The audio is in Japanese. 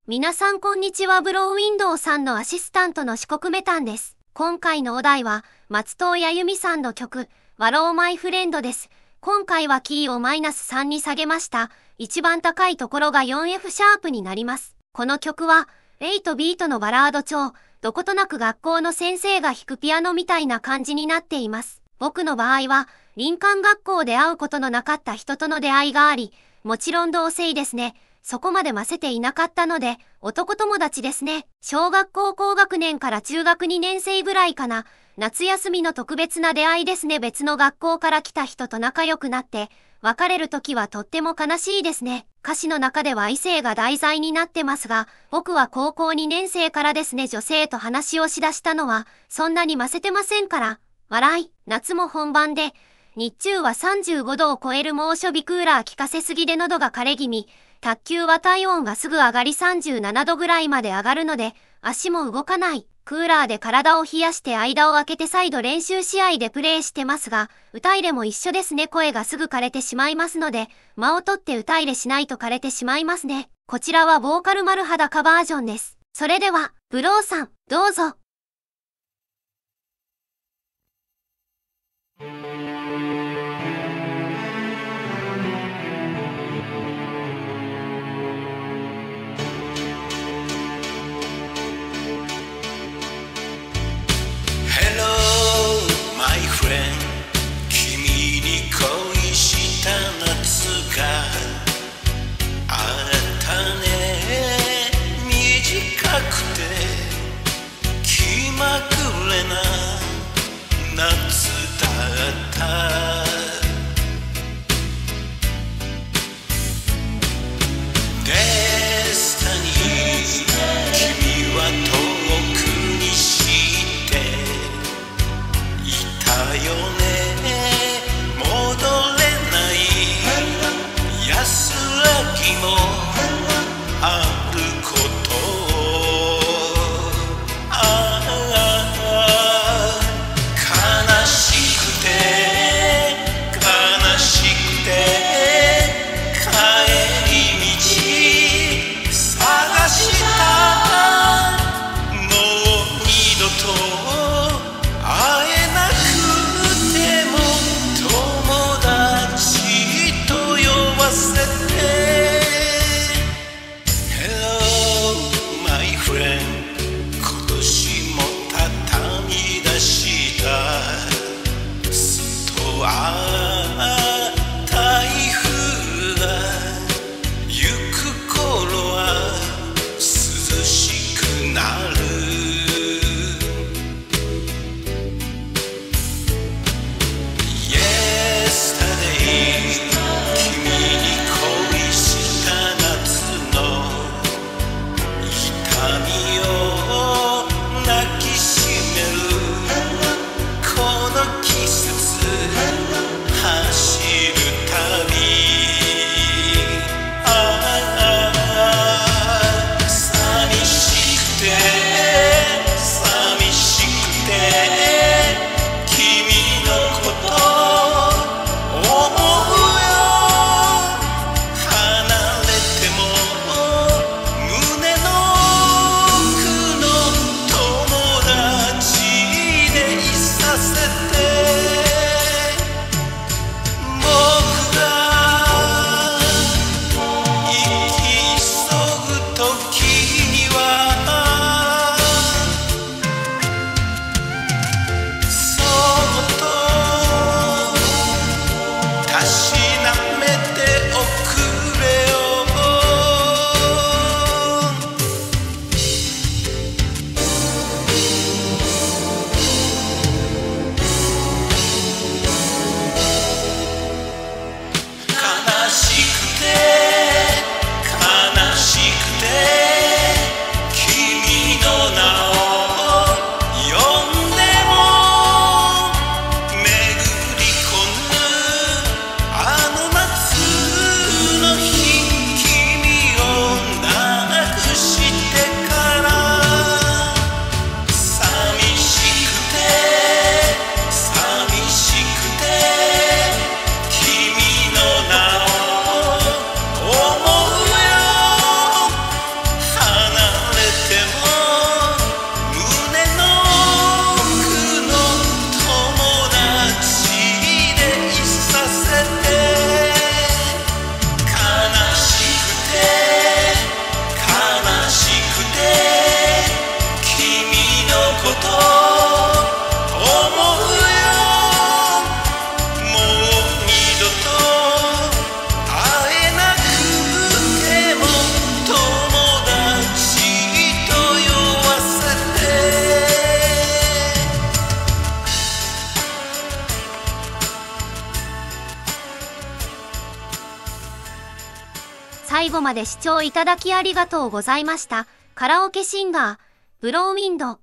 皆さんこんにちは。ブローウィンドウさんのアシスタントの四国メタンです。今回のお題は松任谷由実さんの曲Wallow My Friendです。今回はキーをマイナス3に下げました。一番高いところが 4F シャープになります。この曲は8ビートのバラード調、どことなく学校の先生が弾くピアノみたいな感じになっています。僕の場合は林間学校で会うことのなかった人との出会いがあり、もちろん同性ですね。そこまでませていなかったので、男友達ですね。小学校高学年から中学2年生ぐらいかな。夏休みの特別な出会いですね。別の学校から来た人と仲良くなって、別れる時はとっても悲しいですね。歌詞の中では異性が題材になってますが、僕は高校2年生からですね、女性と話をしだしたのは、そんなにませてませんから。笑い、夏も本番で、日中は35度を超える猛暑日クーラー効かせすぎで喉が枯れ気味。卓球は体温がすぐ上がり37度ぐらいまで上がるので、足も動かない。クーラーで体を冷やして間を空けて再度練習試合でプレーしてますが、歌入れも一緒ですね。声がすぐ枯れてしまいますので、間を取って歌入れしないと枯れてしまいますね。こちらはボーカル丸裸バージョンです。それでは、ブローさん、どうぞ。 君に恋した夏があったね。短くて最後まで視聴いただきありがとうございました。カラオケシンガー、ブローウィンド。